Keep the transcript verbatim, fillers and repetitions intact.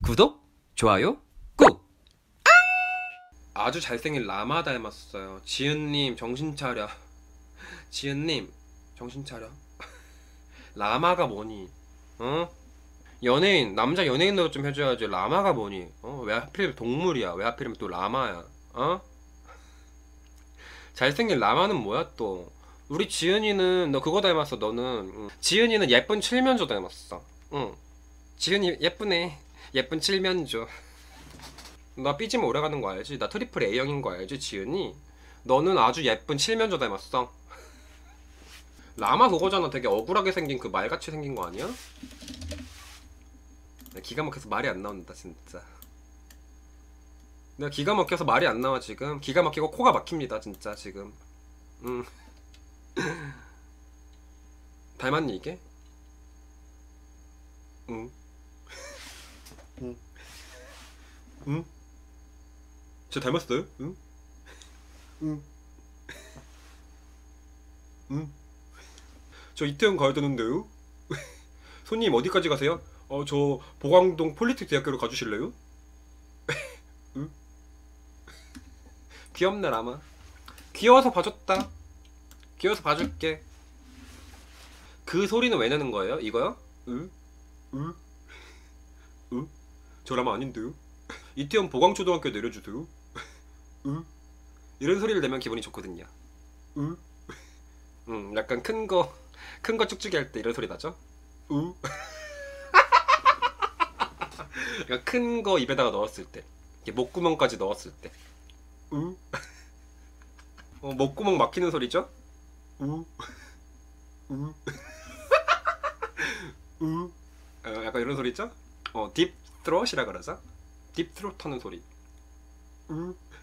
구독, 좋아요, 꾹! 아주 잘생긴 라마 닮았어요. 지은님 정신 차려. 지은님 정신 차려. 라마가 뭐니? 어? 연예인, 남자 연예인으로 좀 해줘야지. 라마가 뭐니? 어? 왜 하필이면 동물이야? 왜 하필이면 또 라마야? 어? 잘생긴 라마는 뭐야 또? 우리 지은이는 너 그거 닮았어. 너는 응. 지은이는 예쁜 칠면조 닮았어. 응. 지은이 예쁘네. 예쁜 칠면조. 나 삐지면 오래가는 거 알지? 나 트리플 A형인 거 알지? 지은이? 너는 아주 예쁜 칠면조 닮았어. 라마 그거잖아. 되게 억울하게 생긴 그 말같이 생긴 거 아니야? 나 기가 막혀서 말이 안 나온다 진짜. 내가 기가 막혀서 말이 안 나와 지금. 기가 막히고 코가 막힙니다 진짜 지금. 응. 닮았니 이게? 응. 응. 응? 저 닮았어요? 응? 응. 응. 저 이태원 가야 되는데요? 손님 어디까지 가세요? 어, 저 보광동 폴리텍 대학교로 가주실래요? 응? 귀엽네 라마. 귀여워서 봐줬다. 귀여워서 봐줄게. 그 소리는 왜 내는 거예요? 이거요? 으? 으? 으? 저 라마 아닌데요? 이태원 보광초등학교 내려주세요. 으? 이런 소리를 내면 기분이 좋거든요. 으? 음, 약간 큰 거, 큰 거 쭉쭉이 할 때 이런 소리 나죠? 으? 약간 큰 거 입에다가 넣었을 때, 이렇게 목구멍까지 넣었을 때. 으? 어, 목구멍 막히는 소리죠? 으? 으? 으? 어, 약간 이런 소리죠? 어, 딥 트롯이라 그러죠? 딥 트롯 하는 소리. 으?